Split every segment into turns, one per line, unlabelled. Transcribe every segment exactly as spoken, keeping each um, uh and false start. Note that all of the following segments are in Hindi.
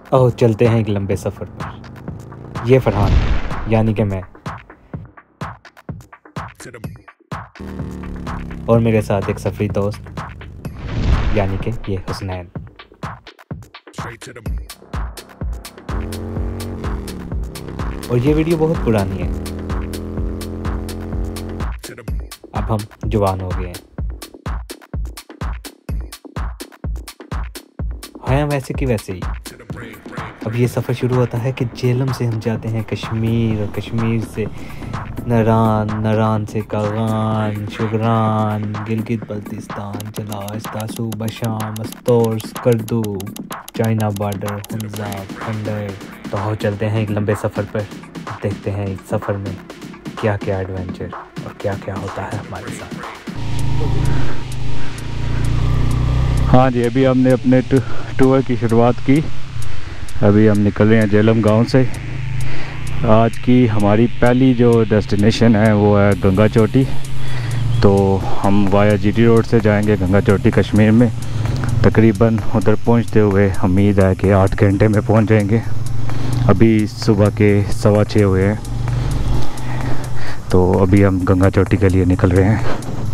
ओह चलते हैं एक लंबे सफ़र पर। ये फरहान यानी कि मैं और मेरे साथ एक सफ़री दोस्त यानी कि ये हुसनैन। और ये वीडियो बहुत पुरानी है, अब हम जवान हो गए हैं। हाँ वैसे कि वैसे ही अब ये सफ़र शुरू होता है कि जेलम से हम जाते हैं कश्मीर, और कश्मीर से नरान, नरान से कागान, शुगरान, गिलगित बल्तिस्तान, जलास, तासू, बशाम, अस्तोर, स्कर्दू, चाइना बॉर्डर, हमजा, खंडर। तो आओ चलते हैं एक लंबे सफ़र पर, देखते हैं इस सफ़र में क्या क्या एडवेंचर और क्या क्या होता है हमारे साथ।
हाँ जी, अभी हमने अपने टूर की शुरुआत की। अभी हम निकल रहे हैं जेलम गांव से। आज की हमारी पहली जो डेस्टिनेशन है वो है गंगा चोटी। तो हम वाया जीटी रोड से जाएंगे गंगा चोटी कश्मीर में। तकरीबन उधर पहुंचते हुए उम्मीद है कि आठ घंटे में पहुंच जाएंगे। अभी सुबह के सवा छः हुए हैं, तो अभी हम गंगा चोटी के लिए निकल रहे हैं।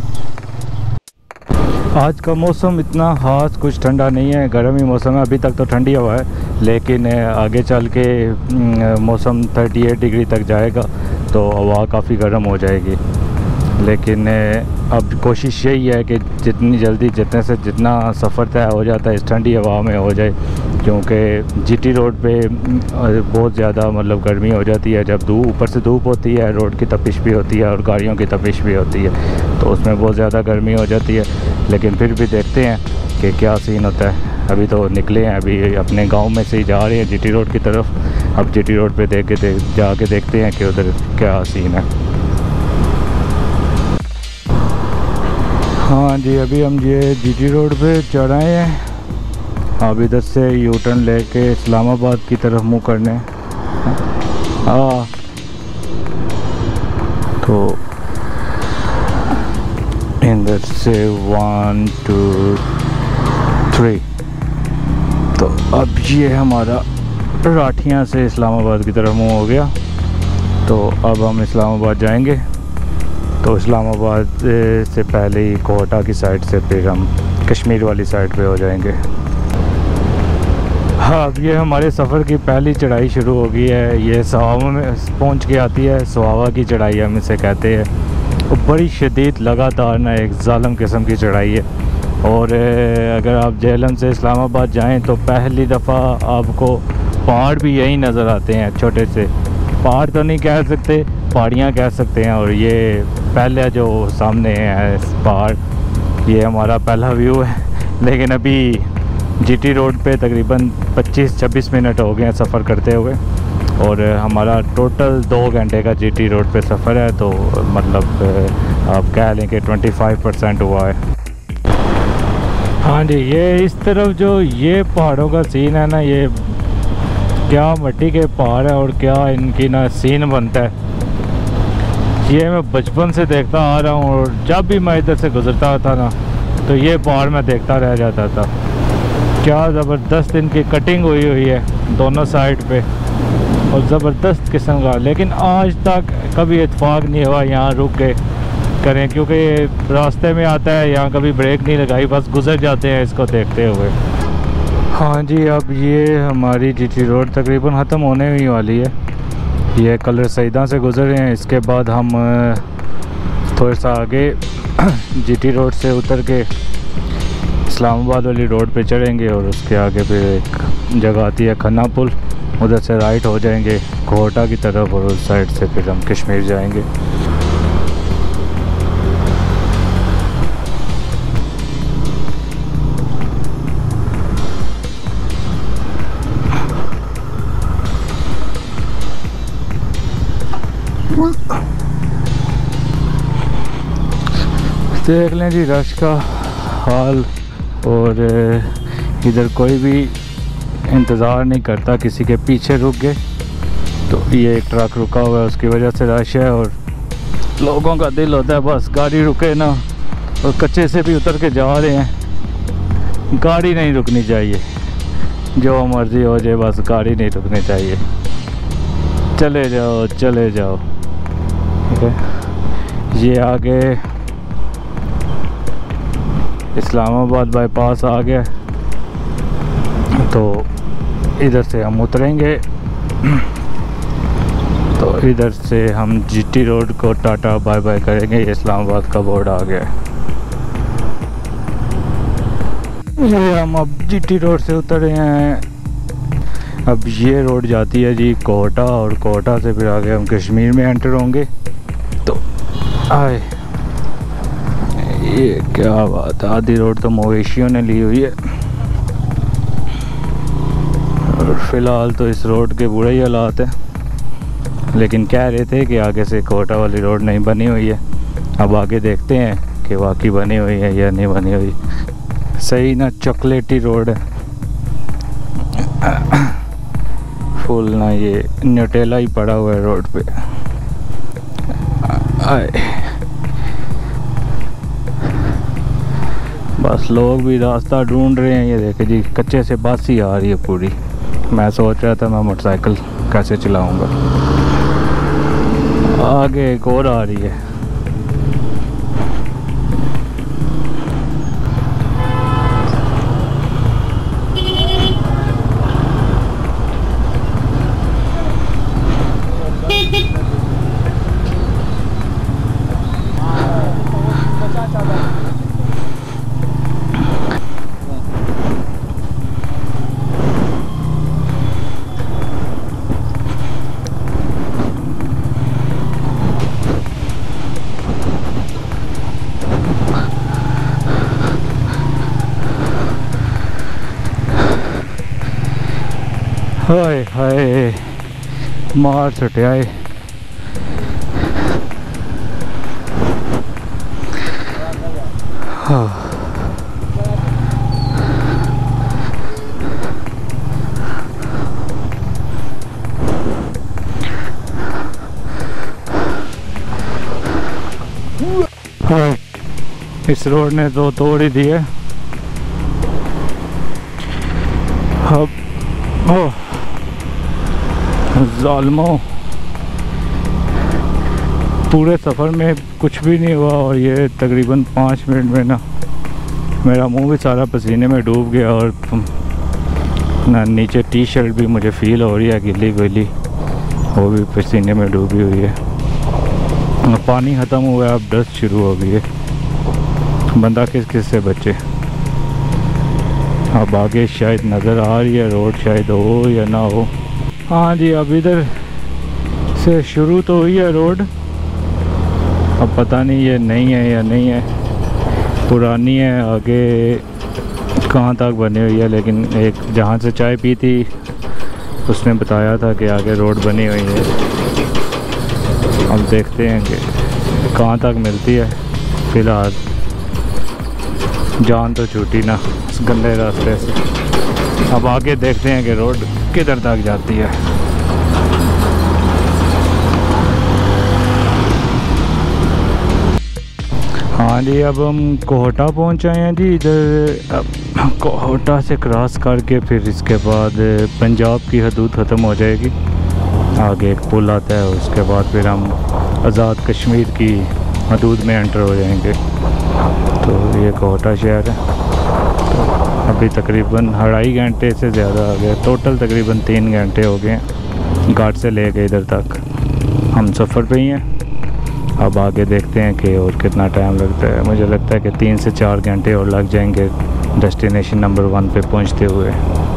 आज का मौसम इतना ख़ास कुछ ठंडा नहीं है, गर्म ही मौसम है। अभी तक तो ठंडी हवा है, लेकिन आगे चल के मौसम अड़तीस डिग्री तक जाएगा तो हवा काफ़ी गर्म हो जाएगी। लेकिन अब कोशिश यही है कि जितनी जल्दी जितने से जितना सफ़र तय हो जाता है इस ठंडी हवा में हो जाए, क्योंकि जीटी रोड पे बहुत ज़्यादा मतलब गर्मी हो जाती है। जब धूप ऊपर से धूप होती है, रोड की तपिश भी होती है और गाड़ियों की तपिश भी होती है, तो उसमें बहुत ज़्यादा गर्मी हो जाती है। लेकिन फिर भी देखते हैं कि क्या सीन होता है। अभी तो निकले हैं, अभी अपने गांव में से ही जा रहे हैं जीटी रोड की तरफ। अब जीटी रोड पे देख के दे, जाके देखते हैं कि उधर क्या सीन है। हाँ जी, अभी हम ये जीटी रोड पे चढ़ आए हैं। अब इधर से यू टर्न लेके इस्लामाबाद की तरफ मुँह करने। हाँ तो इधर से वन टू थ्री। तो अब ये हमारा राठियाँ से इस्लामाबाद की तरफ मुँह हो गया। तो अब हम इस्लामाबाद जाएंगे। तो इस्लामाबाद से पहले ही कोटा की साइड से फिर हम कश्मीर वाली साइड पे हो जाएंगे। हाँ, अब ये हमारे सफ़र की पहली चढ़ाई शुरू हो गई है। ये सवावा में पहुंच के आती है, सवावा की चढ़ाई हम इसे कहते हैं। वो बड़ी शदीद लगातार ना एक ज़ालम किस्म की चढ़ाई है। और अगर आप जेलम से इस्लामाबाद जाएं तो पहली दफ़ा आपको पहाड़ भी यही नज़र आते हैं। छोटे से पहाड़ तो नहीं कह सकते, पहाड़ियाँ कह सकते हैं। और ये पहले जो सामने है पहाड़, ये हमारा पहला व्यू है। लेकिन अभी जीटी रोड पे तकरीबन पच्चीस छब्बीस मिनट हो गए हैं सफ़र करते हुए, और हमारा टोटल दो घंटे का जीटी रोड पे सफ़र है। तो मतलब आप कह लें कि पच्चीस परसेंट हुआ है। हाँ जी, ये इस तरफ जो ये पहाड़ों का सीन है ना, ये क्या मिट्टी के पहाड़ है और क्या इनकी ना सीन बनता है। ये मैं बचपन से देखता आ रहा हूँ, और जब भी मैं इधर से गुजरता था ना तो ये पहाड़ मैं देखता रह जाता था। क्या ज़बरदस्त इनकी कटिंग हुई हुई है दोनों साइड पे, और ज़बरदस्त किस्म का। लेकिन आज तक कभी इत्तेफाक नहीं हुआ यहाँ रुक के करें, क्योंकि ये रास्ते में आता है, यहाँ कभी ब्रेक नहीं लगाई, बस गुजर जाते हैं इसको देखते हुए। हाँ जी, अब ये हमारी जीटी रोड तकरीबन ख़त्म होने ही वाली है। ये कलर सईदा से गुजर रहे हैं। इसके बाद हम थोड़ा सा आगे जीटी रोड से उतर के इस्लामाबाद वाली रोड पे चढ़ेंगे, और उसके आगे फिर एक जगह आती है खन्ना पुल, उधर से राइट हो जाएंगे कोटा की तरफ, और उस साइड से फिर हम कश्मीर जाएंगे। देख लें जी रश का हाल, और इधर कोई भी इंतज़ार नहीं करता, किसी के पीछे रुक गए। तो ये एक ट्रक रुका हुआ है, उसकी वजह से रश है, और लोगों का दिल होता है बस गाड़ी रुके ना। और कच्चे से भी उतर के जा रहे हैं, गाड़ी नहीं रुकनी चाहिए। जो मर्जी हो जाए, बस गाड़ी नहीं रुकनी चाहिए। चले जाओ चले जाओ। ठीक है, ये आगे इस्लामाबाद बाईपास आ गया, तो इधर से हम उतरेंगे। तो इधर से हम जीटी रोड को टाटा बाय बाय करेंगे। इस्लामाबाद का बोर्ड आ गया है। ये हम अब जीटी रोड से उतरे हैं। अब ये रोड जाती है जी कोटा, और कोटा से फिर आगे हम कश्मीर में एंटर होंगे। तो आए, ये क्या बात है, आधी रोड तो मवेशियों ने ली हुई है। और फिलहाल तो इस रोड के बुरे ही हालात हैं, लेकिन कह रहे थे कि आगे से कोटा वाली रोड नहीं बनी हुई है। अब आगे देखते हैं कि वाकई बनी हुई है या नहीं बनी हुई। सही ना चॉकलेटी रोड है, फुल ना ये न्यूटेला ही पड़ा हुआ है रोड पे। आए, बस लोग भी रास्ता ढूंढ रहे हैं। ये देखे जी, कच्चे से बस ही आ रही है पूरी। मैं सोच रहा था मैं मोटरसाइकिल कैसे चलाऊंगा। आगे एक और आ रही है। हाय हाय, मार छुटे आए। हाँ, हाँ, इस रोड ने तो तोड़ ही दी है। अब ओह ज़ालिमो, पूरे सफ़र में कुछ भी नहीं हुआ, और ये तकरीबन पाँच मिनट में ना मेरा मुंह भी सारा पसीने में डूब गया, और ना नीचे टी शर्ट भी मुझे फ़ील हो रही है गीली गीली, वो भी पसीने में डूबी हुई है। पानी ख़त्म हुआ है, अब डस्ट शुरू हो गई है। बंदा किस किस से बचे। अब आगे शायद नज़र आ रही है रोड, शायद हो या ना हो। हाँ जी, अब इधर से शुरू तो हुई है रोड। अब पता नहीं ये नई है या नहीं है, पुरानी है, आगे कहाँ तक बनी हुई है। लेकिन एक जहाँ से चाय पी थी उसने बताया था कि आगे रोड बनी हुई है। अब देखते हैं कि कहाँ तक मिलती है। फ़िलहाल जान तो छूटी ना उस गंदे रास्ते से। अब आगे देखते हैं कि रोड किधर तक जाती है। हाँ जी, अब हम कोटा पहुँच आए हैं जी। इधर अब कोटा से क्रॉस करके फिर इसके बाद पंजाब की हदूद ख़त्म हो जाएगी। आगे एक पुल आता है, उसके बाद फिर हम आज़ाद कश्मीर की हदूद में एंटर हो जाएंगे। तो ये कोटा शहर है। तो अभी तकरीबन अढ़ाई घंटे से ज़्यादा आ गया, टोटल तकरीबन तीन घंटे हो गए घाट से ले गए इधर तक। हम सफ़र पे ही हैं। अब आगे देखते हैं कि और कितना टाइम लगता है। मुझे लगता है कि तीन से चार घंटे और लग जाएंगे डेस्टिनेशन नंबर वन पे पहुंचते हुए।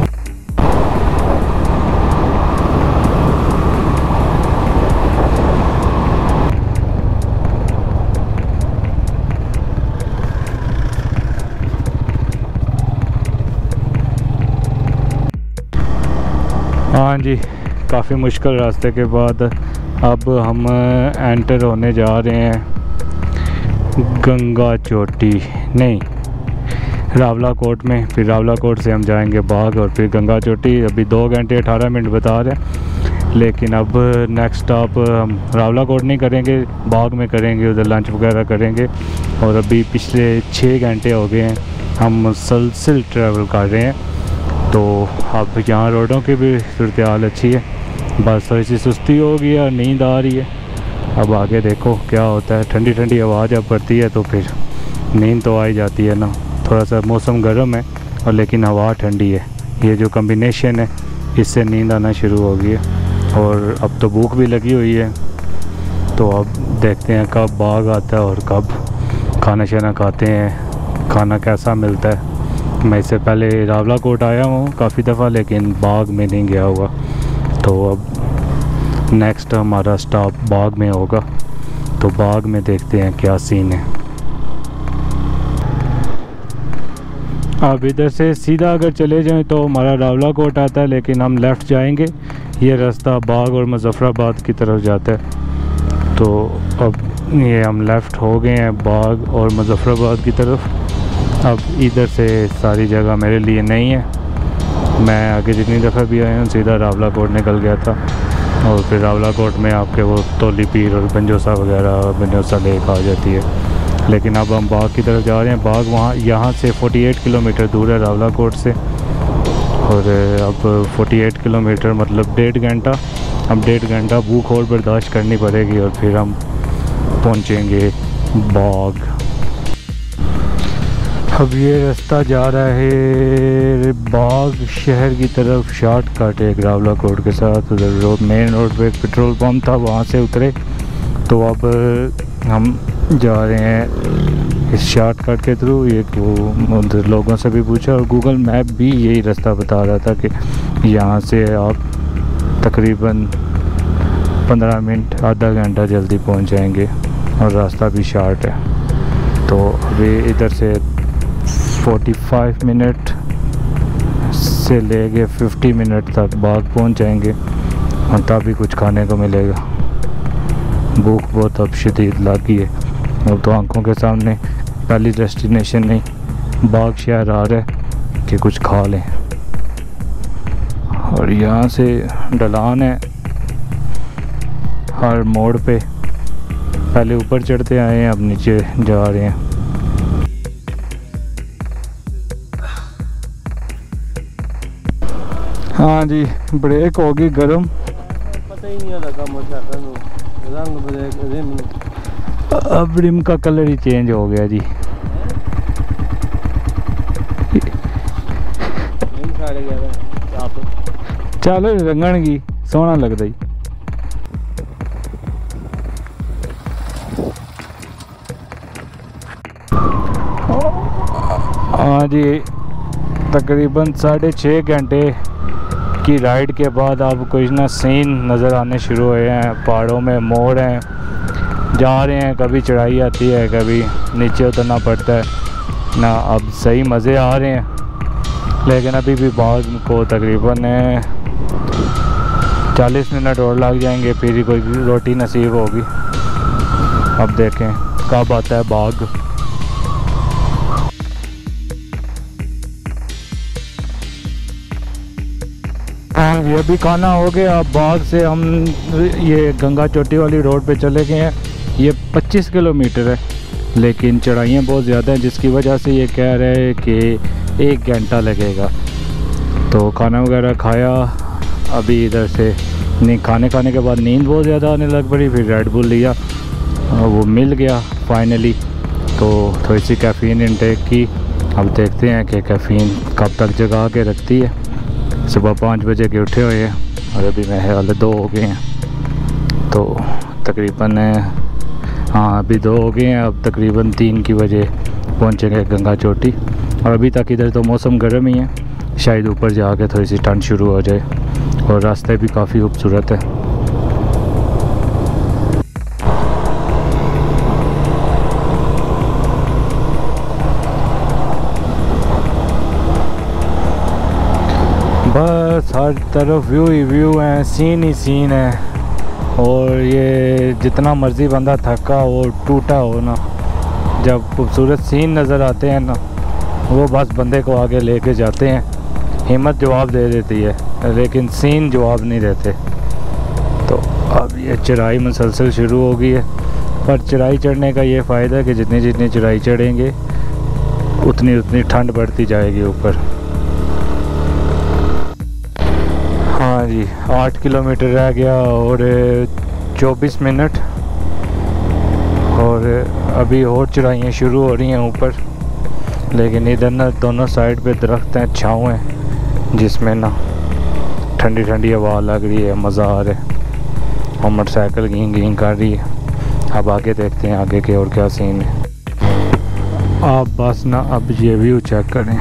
हाँ जी, काफ़ी मुश्किल रास्ते के बाद अब हम एंटर होने जा रहे हैं गंगा चोटी, नहीं रावला कोट में। फिर रावला कोट से हम जाएंगे बाग और फिर गंगा चोटी। अभी दो घंटे अठारह मिनट बता रहे हैं, लेकिन अब नेक्स्ट स्टॉप हम रावला कोट नहीं करेंगे, बाग में करेंगे, उधर लंच वगैरह करेंगे। और अभी पिछले छः घंटे हो गए हैं हम मुसलसल ट्रैवल कर रहे हैं। तो अब यहाँ रोडों की भी सूरत हाल अच्छी है, बस थोड़ी सी सुस्ती हो गई और नींद आ रही है। अब आगे देखो क्या होता है। ठंडी ठंडी हवा जब पड़ती है तो फिर नींद तो आ ही जाती है ना। थोड़ा सा मौसम गर्म है और लेकिन हवा ठंडी है, ये जो कम्बिनेशन है इससे नींद आना शुरू हो गई है। और अब तो भूख भी लगी हुई है, तो अब देखते हैं कब बाग आता है और कब खाना शाना खाते हैं, खाना कैसा मिलता है। मैं इससे पहले रावला कोट आया हूँ काफ़ी दफ़ा, लेकिन बाग में नहीं गया हुआ। तो अब नेक्स्ट हमारा स्टॉप बाग में होगा, तो बाग में देखते हैं क्या सीन है। अब इधर से सीधा अगर चले जाएं तो हमारा रावला कोट आता है, लेकिन हम लेफ़्ट जाएंगे, ये रास्ता बाग और मुजफ्फराबाद की तरफ जाता है। तो अब ये हम लेफ़्ट हो गए हैं बाग और मुजफ्फराबाद की तरफ। अब इधर से सारी जगह मेरे लिए नहीं है, मैं आगे जितनी दफ़ा भी आया हूँ सीधा रावला कोट निकल गया था, और फिर रावला कोट में आपके वो तोली पीर और बंजोसा वगैरह बंजोसा लेक आ जाती है। लेकिन अब हम बाग की तरफ जा रहे हैं। बाग वहाँ यहाँ से अड़तालीस किलोमीटर दूर है रावला कोट से, और अब अड़तालीस किलोमीटर मतलब डेढ़ घंटा, अब डेढ़ घंटा भूख और बर्दाश्त करनी पड़ेगी और फिर हम पहुँचेंगे बाग। अब ये रास्ता जा रहा है बाग शहर की तरफ, शॉर्टकट एक रावला कोट के साथ। उधर रोड मेन रोड पे एक पेट्रोल पंप था, वहाँ से उतरे। तो अब हम जा रहे हैं इस शॉर्टकट के थ्रू। ये वो उधर लोगों से भी पूछा और गूगल मैप भी यही रास्ता बता रहा था कि यहाँ से आप तकरीबन पंद्रह मिनट आधा घंटा जल्दी पहुँच जाएंगे, और रास्ता भी शॉर्ट है। तो अभी इधर से पैंतालीस मिनट से लेके पचास मिनट तक बाग पहुंच जाएंगे, और तभी कुछ खाने को मिलेगा। भूख बहुत अब शदीद लगी है। अब तो आंखों के सामने पहली डेस्टिनेशन नहीं, बाग शहर आ रहा है कि कुछ खा लें। और यहाँ से ढलान है हर मोड़ पे, पहले ऊपर चढ़ते आए हैं, अब नीचे जा रहे हैं। हाँ जी, ब्रेक होगी गरम।
पता ही नहीं लगा रंग रिम
अब रिम का कलर ही चेंज हो गया जी। चलो रंगन की सोहना लगता ही। हाँ जी, तकरीबन साढ़े छः घंटे की राइड के बाद अब कुछ ना सीन नज़र आने शुरू हुए हैं। पहाड़ों में मोड़ हैं, जा रहे हैं, कभी चढ़ाई आती है, कभी नीचे उतरना पड़ता है ना। अब सही मज़े आ रहे हैं, लेकिन अभी भी बाग को तकरीबन चालीस मिनट और लग जाएंगे, फिर ही कोई रोटी नसीब होगी। अब देखें कब आता है बाग। हाँ ये भी खाना हो गया। अब बाग से हम ये गंगा चोटी वाली रोड पे चले गए हैं। ये पच्चीस किलोमीटर है, लेकिन चढ़ाइयाँ बहुत ज़्यादा हैं, जिसकी वजह से ये कह रहे हैं कि एक घंटा लगेगा। तो खाना वगैरह खाया, अभी इधर से नहीं, खाने खाने के बाद नींद बहुत ज़्यादा आने लग पड़ी। फिर रेड बुल लिया, वो मिल गया फाइनली। तो थोड़ी सी कैफ़ीन इनटेक की। अब देखते हैं कि कैफ़ीन कब तक जगा के रखती है। सुबह पाँच बजे के उठे हुए हैं और अभी मेरे हाल दो हो गए हैं। तो तकरीबन हाँ अभी दो हो गए हैं, अब तकरीबन तीन की बजे पहुँचेंगे गंगा चोटी। और अभी तक इधर तो मौसम गर्म ही है, शायद ऊपर जाके थोड़ी सी ठंड शुरू हो जाए। और रास्ते भी काफ़ी खूबसूरत है। बस हर तरफ व्यू ही व्यू है, सीन ही सीन है। और ये जितना मर्ज़ी बंदा थका हो टूटा हो ना, जब खूबसूरत सीन नज़र आते हैं ना, वो बस बंदे को आगे लेके जाते हैं। हिम्मत जवाब दे देती है, लेकिन सीन जवाब नहीं देते। तो अब ये चढ़ाई मुसलसल शुरू हो गई है। पर चढ़ाई चढ़ने का ये फ़ायदा है कि जितनी जितनी चढ़ाई चढ़ेंगे उतनी उतनी ठंड बढ़ती जाएगी ऊपर। जी, आठ किलोमीटर रह गया और चौबीस मिनट, और अभी और चढ़ाइयाँ शुरू हो रही हैं ऊपर, लेकिन इधर ना दोनों साइड पे दरख्त हैं, छाँव हैं, जिसमें ना ठंडी ठंडी हवा लग रही है, मज़ा आ रहा है, और मोटरसाइकिल घीं घीं कर रही है। अब आगे देखते हैं आगे के और क्या सीन है। आप बस ना अब ये व्यू चेक करें,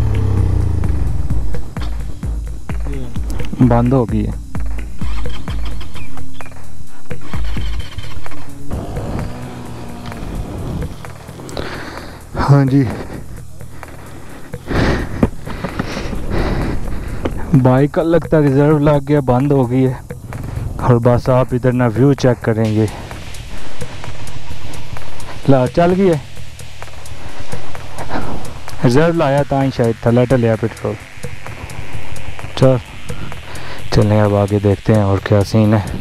बंद हो गई है। हाँ जी, बाइक का लगता रिजर्व लग गया, बंद हो गई है। और बस आप इधर ना व्यू चेक करेंगे, ला चल गई है, रिजर्व लाया था ही शायद थला टलिया पेट्रोल। चल चलें अब आगे देखते हैं और क्या सीन है।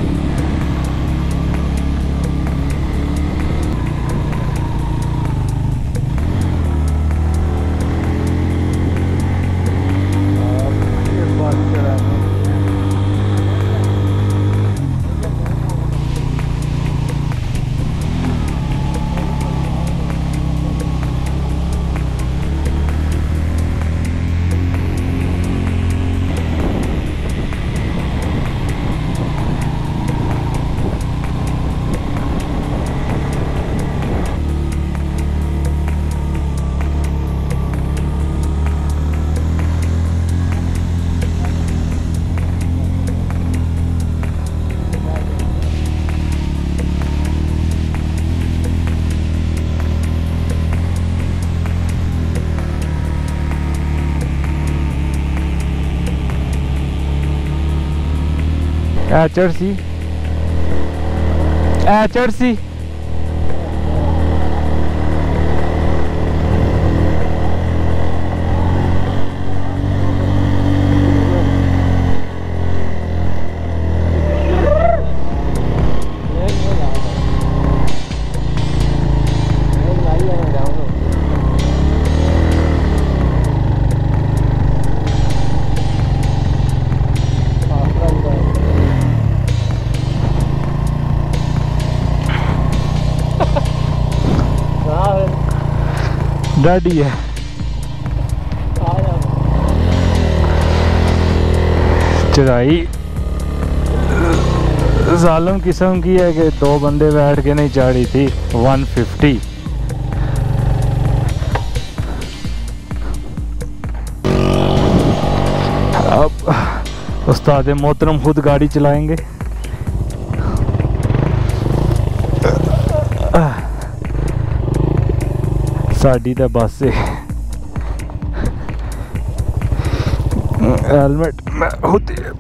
एचआरसी एचआरसी डैडी है। चढ़ाई जालिम किस्म की है कि दो बंदे बैठ के नहीं चढ़ी थी। एक सौ पचास अब उस्ताद मोहतरम खुद गाड़ी चलाएंगे। साड़ी तो बस से हेलमेट में होती है।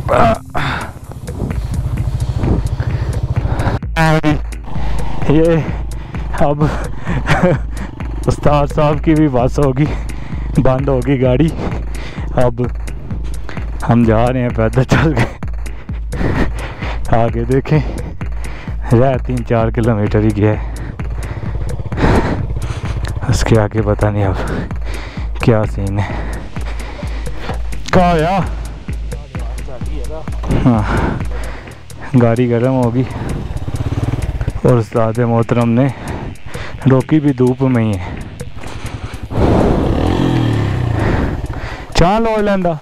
ये अब उस्ताद साहब की भी बस होगी, बंद होगी गाड़ी। अब हम जा रहे हैं पैदल चल के, आगे देखें रह तीन चार किलोमीटर ही गया है, उसके आगे पता नहीं अब क्या सीन है। कहाँ या हाँ, गाड़ी गर्म होगी और उस्ताद मोहतरम ने रोकी भी धूप में ही है। चाह लो लेंदा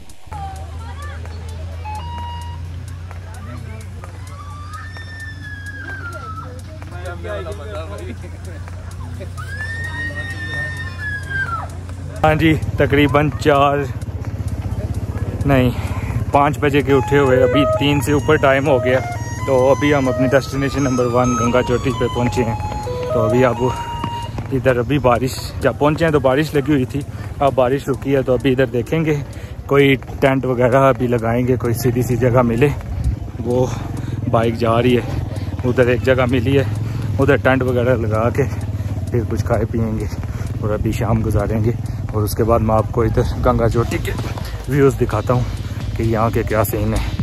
हाँ जी, तकरीबन चार नहीं पाँच बजे के उठे हुए, अभी तीन से ऊपर टाइम हो गया। तो अभी हम अपनी डेस्टिनेशन नंबर वन गंगा चोटी पे पहुंचे हैं। तो अभी अब इधर अभी बारिश, जब पहुंचे हैं तो बारिश लगी हुई थी, अब बारिश रुकी है। तो अभी इधर देखेंगे कोई टेंट वगैरह अभी लगाएंगे, कोई सीधी सी जगह मिले। वो बाइक जा रही है, उधर एक जगह मिली है, उधर टेंट वगैरह लगा के फिर कुछ खाए पियेंगे और अभी शाम गुजारेंगे। और उसके बाद मैं आपको इधर गंगा चोटी के व्यूज़ दिखाता हूँ कि यहाँ के क्या सीन है।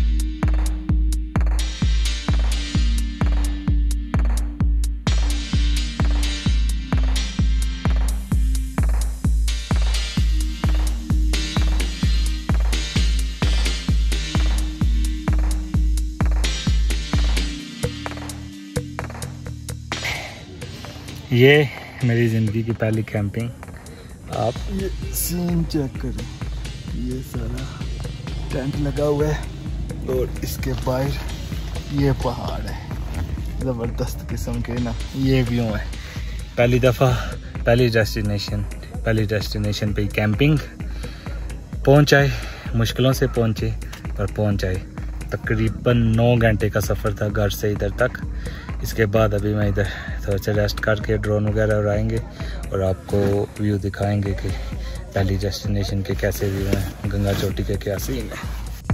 ये मेरी ज़िंदगी की पहली कैंपिंग। आप
ये सीन चेक करें, ये सारा टेंट लगा हुआ है और इसके बाहर ये पहाड़ है, ज़बरदस्त किस्म के ना ये व्यू है।
पहली दफ़ा पहली डेस्टिनेशन पहली डेस्टिनेशन पे कैंपिंग पहुंच आए, मुश्किलों से पहुंचे पर पहुंच आए। तकरीबन नौ घंटे का सफ़र था घर से इधर तक। इसके बाद अभी मैं इधर थोड़ा सा रेस्ट करके ड्रोन वगैरह उड़ाएंगे और आपको व्यू दिखाएंगे कि पहली डेस्टिनेशन के कैसे व्यू हैं, गंगा चोटी के क्या सीन है।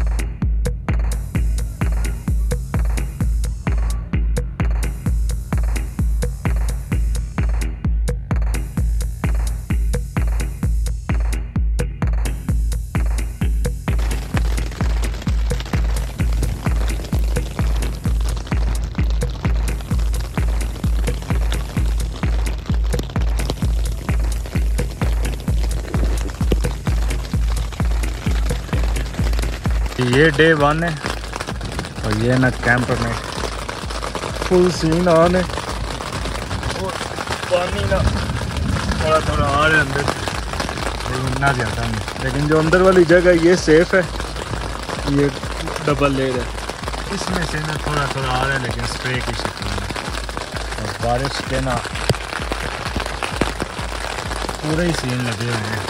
ये डे वन है और ये ना कैंप में फुल सीन ऑन है और पानी ना थोड़ा थोड़ा आ रहा है अंदर, ना ज़्यादा नहीं, लेकिन जो अंदर वाली जगह ये सेफ है। ये डबल लेयर है, इसमें से ना थोड़ा थोड़ा आ रहा है लेकिन स्प्रे की शक्ल में। और बारिश के ना पूरे ही सीन लगे हुए हैं।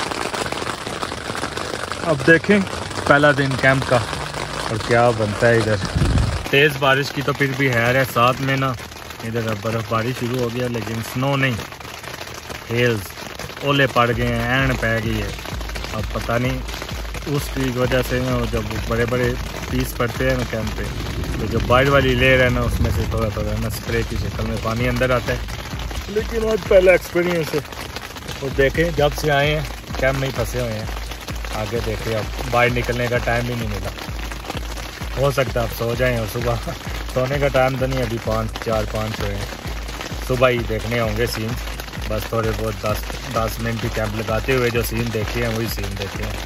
अब देखें पहला दिन कैंप का और क्या बनता है। इधर तेज़ बारिश की तो फिर भी हैर है, साथ में ना इधर अब बर्फ़बारी शुरू हो गया, लेकिन स्नो नहीं, हेल्स ओले पड़ गए हैं, एंड पै गई है। अब पता नहीं उसकी वजह से ना जब बड़े बड़े पीस पड़ते हैं ना कैंप पे, तो जो बाहर वाली लेयर है ना उसमें से थोड़ा थोड़ा ना स्प्रे की शक्ल में पानी अंदर आता है। लेकिन आज पहला एक्सपीरियंस है और देखें जब से आए हैं कैंप में ही फंसे हुए हैं। आगे देखिए अब बाहर निकलने का टाइम ही नहीं मिला। हो सकता है आप सो जाएं और सुबह सोने का टाइम तो नहीं, अभी पाँच चार पाँच हुए हैं, सुबह ही देखने होंगे सीन। बस थोड़े बहुत दस दस मिनट भी कैंप लगाते हुए जो सीन देखे हैं वही सीन देखे हैं।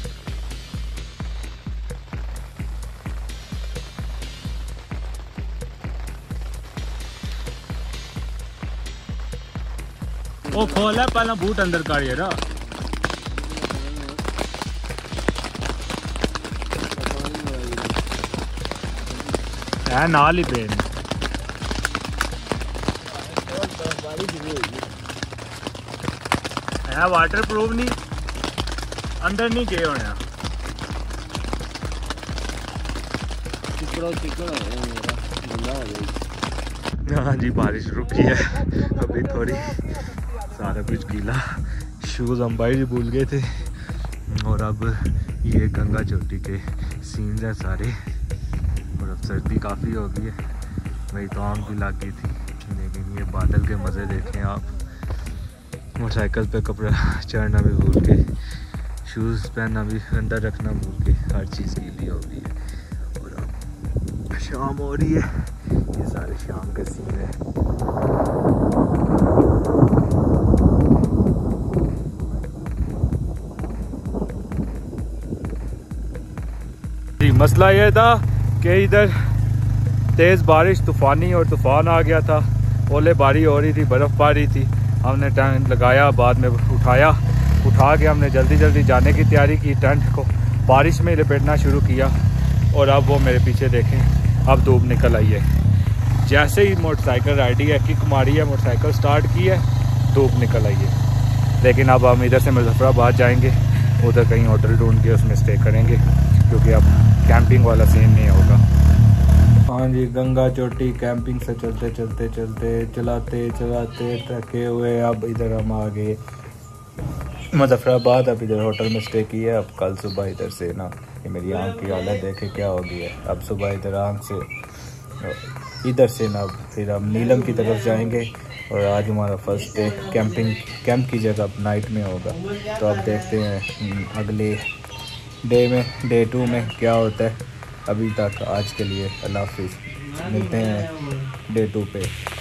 वो खोला पहला बूट अंदर काढ़िए ना, है नाल ही पेन है, वाटर प्रूफ नहीं, अंदर नहीं गए होने। हाँ जी बारिश रुकी है अभी थोड़ी, सारा कुछ गीला, शूज़ हम बाहर ही भूल गए थे। और अब ये गंगा चोटी के सीन है सारे, और अब सर्दी काफ़ी हो गई है, वही तो आग भी लग गई थी। लेकिन ये बादल के मज़े देखें आप। मोटरसाइकिल पे कपड़ा चढ़ना भी भूल के, शूज़ पहनना भी अंदर रखना भूल के, हर चीज़ गीली हो गई है। और अब शाम हो रही है, ये सारे शाम के सीन है। मसला यह था कि इधर तेज़ बारिश तूफ़ानी और तूफ़ान आ गया था, ओले बारी हो रही थी, बर्फ़ पा रही थी। हमने टेंट लगाया, बाद में उठाया, उठा के हमने जल्दी जल्दी जाने की तैयारी की, टेंट को बारिश में लपेटना शुरू किया। और अब वो मेरे पीछे देखें, अब धूप निकल आई है। जैसे ही मोटरसाइकिल राइडी है, किक मारी है, मोटरसाइकिल स्टार्ट की है, धूप निकल आई है। लेकिन अब हम इधर से मुजफ्फराबाद जाएंगे, उधर कहीं होटल ढूंढ के उसमें स्टे करेंगे, क्योंकि अब कैंपिंग वाला सीन नहीं होगा। हाँ जी, गंगा चोटी कैंपिंग से चलते चलते चलते चलाते चलाते थके हुए अब इधर हम आ गए मुजफ्फराबाद। अब इधर होटल में स्टे किया। अब कल सुबह इधर से ना, ये मेरी आँख की हालत देखे क्या हो गई है। अब सुबह इधर आँख से इधर से ना फिर हम नीलम की तरफ जाएंगे। और आज हमारा फर्स्ट डे कैंपिंग कैंप की जगह नाइट में होगा। तो अब देखते हैं अगले डे में, डे टू में क्या होता है। अभी तक आज के लिए अल्लाह हाफिज़, मिलते हैं डे टू पे।